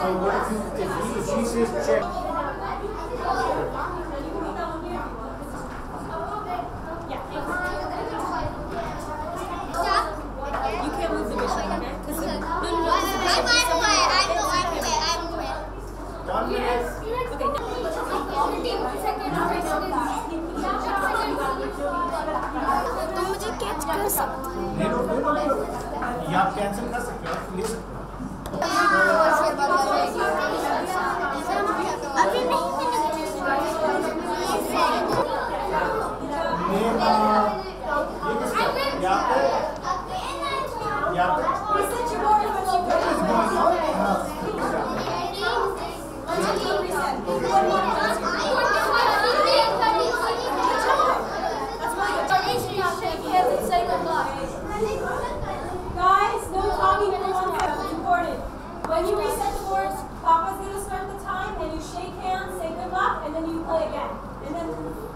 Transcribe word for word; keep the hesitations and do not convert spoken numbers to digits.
So what if, you, if, he, if she says check? You can't move the mission, okay? Because no, no, no. I'm away. I'm away. I'm away. One minute. तो मुझे catch कर सकते हो? नहीं no no no या आप cancel कर सकते हो, आप ले सकते हो। अभी नहीं ये किसका? या पे या पे Guys, no talking for one second. It's important. When you reset the boards, Papa's going to start the time, and you shake hands, say good luck, and then you play again. And then